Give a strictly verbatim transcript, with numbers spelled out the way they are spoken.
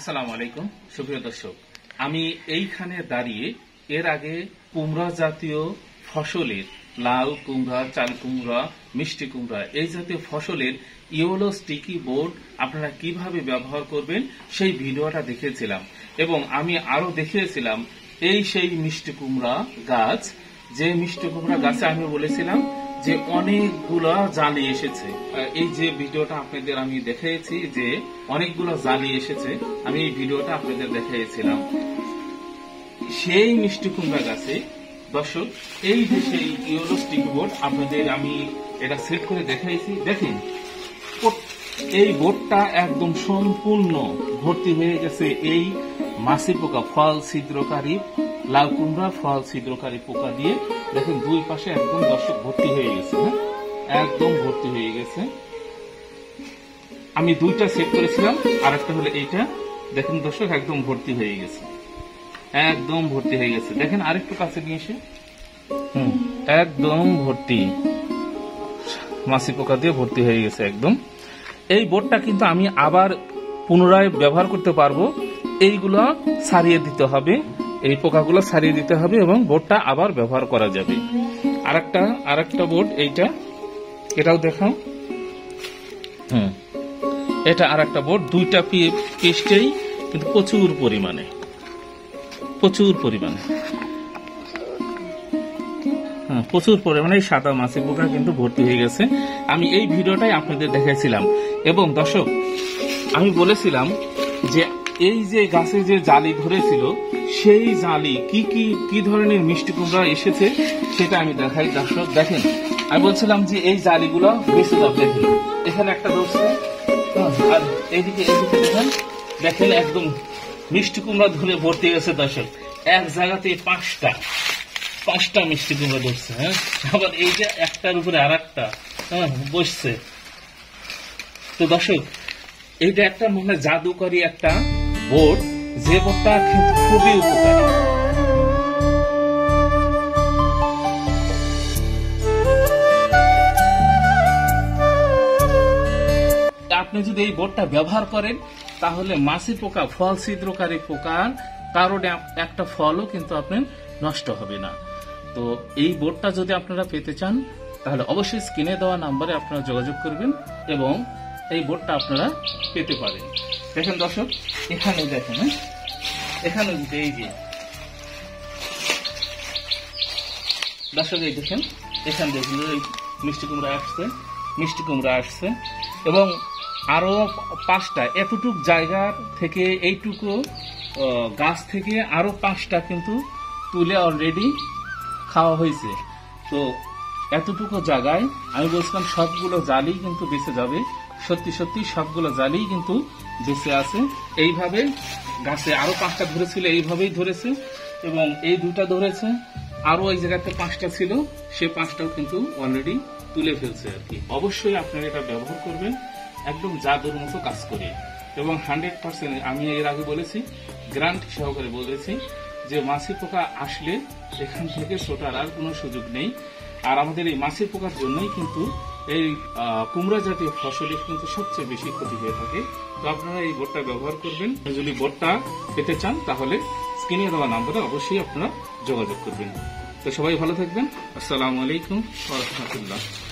আসসালামু আলাইকুম সুপ্রিয় দর্শক, আমি এইখানে দাঁড়িয়ে এর আগে কুমড়া জাতীয় ফসলের লাল কুমড়া, চাল কুমড়া, মিষ্টি কুমড়া এই জাতীয় ফসলের ইয়েলো স্টিকি বোর্ড আপনারা কিভাবে ব্যবহার করবেন সেই ভিডিওটা দেখেছিলাম এবং আমি আরো দেখিয়েছিলাম এই সেই মিষ্টি কুমড়া গাছ, যে মিষ্টি কুমড়া গাছে আমি বলেছিলাম যে অনেকগুলা জালি এসেছে। এই যে ভিডিওটা আপনাদের আমি দেখিয়েছি যে অনেকগুলো জালি এসেছে, আমি এই ভিডিওটা আপনাদের দেখিয়েছিলাম। সেই মিষ্টি কুমড়া গাছে দর্শক এই যে সেই ইয়েলো স্টিকি বোর্ড আপনাদের আমি এটা সেট করে দেখাইছি। দেখেন এই বোর্ডটা একদম সম্পূর্ণ ভর্তি হয়ে গেছে এই মাছি পোকা, ফল ছিদ্রকারী লাল কুমড়া ফল ছিদ্রকারী পোকা দিয়ে। দেখেন দুই পাশে একদম দর্শক ভর্তি হয়ে গেছে, হ্যাঁ একদম ভর্তি হয়ে গেছে। আমি দুইটা সেট করেছিলাম, আর একটা হলো এইটা। দেখেন দর্শক একদম ভর্তি হয়ে গেছে, একদম ভর্তি হয়ে গেছে। দেখেন আরেকটু কাছে নিয়ে এসে, হম একদম ভর্তি মাছি পোকা দিয়ে ভর্তি হয়ে গেছে একদম। এই বোর্ডটা কিন্তু আমি আবার পুনরায় ব্যবহার করতে পারবো। এইগুলো ছাড়িয়ে দিতে হবে, এই পোকাগুলো ছাড়িয়ে দিতে হবে এবং বোর্ডটা আবার ব্যবহার করা যাবে। আরেকটা আরেকটা বোর্ড এইটা, এটাও দেখাও। হুম এটা আরেকটা বোর্ড, দুইটা পেস্টেই কিন্তু প্রচুর পরিমাণে প্রচুর পরিমাণে হ্যাঁ প্রচুর পরিমাণে সাদা মাছি পোকা কিন্তু ভর্তি হয়ে গেছে। আমি এই ভিডিওটাই আপনাদের দেখাইছিলাম এবং দর্শক আমি বলেছিলাম যে এই যে গাছে যে জালি ধরেছিল সেই জালি কি কি কি ধরনের মিষ্টি কুমড়া এসেছে সেটা আমি দেখাই। দর্শক দেখেন, আমি বলছিলাম যে এই জালিগুলো বেঁচে যাবে। দেখেন এখানে একটা ধরছে, আর এইদিকে এইদিকে দেখেন দেখেন একদম মিষ্টি কুমড়া ধরে ভর্তি গেছে। দর্শক এক জায়গাতে পাঁচটা পাঁচটা মিষ্টি কুমড়া ধরছে, হ্যাঁ আবার এই যে একটার উপরে আর একটা হ্যাঁ বসছে। তো দর্শক এইটা একটা মানে জাদুকরী একটা বোর্ড, যে বোর্ডটা কিন্তু খুবই উপকারী। আপনি যদি এই বোর্ডটা ব্যবহার করেন তাহলে মাছি পোকা, ফল ছিদ্রকারী পোকার কারণে একটা ফলও কিন্তু আপনার নষ্ট হবে না। তো এই বোর্ডটা যদি আপনারা পেতে চান তাহলে অবশ্যই স্ক্রিনে দেওয়া নাম্বারে আপনারা যোগাযোগ করবেন এবং এই বোর্ডটা আপনারা পেতে পারেন। দেখেন দর্শক এখানে দেখেন, হ্যাঁ এখানে এই যে দর্শক এই দেখেন এখানে দেখুন মিষ্টি কুমড়া আসছে, মিষ্টি কুমড়া আসছে এবং আরো পাঁচটা এতটুক জায়গা থেকে এইটুকু গাছ থেকে আরো পাঁচটা কিন্তু তুলে অলরেডি খাওয়া হয়েছে। তো এতটুকু জায়গায় আমি বলছিলাম সবগুলো জালি কিন্তু বেঁচে যাবে। সত্যি সত্যি সবগুলো জালি কিন্তু বেঁচে আছে। এইভাবে গাছে আরো পাঁচটা ধরেছিল, এইভাবেই ধরেছে এবং এই দুটা ধরেছে, আরো এই জায়গাতে পাঁচটা ছিল, সে পাঁচটাও কিন্তু অলরেডি তুলে ফেলছে আর কি। অবশ্যই আপনারা এটা ব্যবহার করবেন, একদম জাদুর মতো কাজ করে এবং হান্ড্রেড পার্সেন্ট আমি এর আগে বলেছি, গ্যারান্টি সহকারে বলেছি যে মাছি পোকা আসলে এখান থেকে ছোটার আর কোনো সুযোগ নেই। আর আমাদের এই মাছি পোকার জন্যই কিন্তু এই কুমড়া জাতীয় ফসলের কিন্তু সবচেয়ে বেশি ক্ষতি হয়ে থাকে। তো আপনারা এই বোর্ডটা ব্যবহার করবেন। যদি বোর্ডটা পেতে চান তাহলে স্ক্রিনে দেওয়া নাম্বারে অবশ্যই আপনারা যোগাযোগ করবেন। তো সবাই ভালো থাকবেন। আসসালামু আলাইকুম ওয়া রাহমাতুল্লাহ।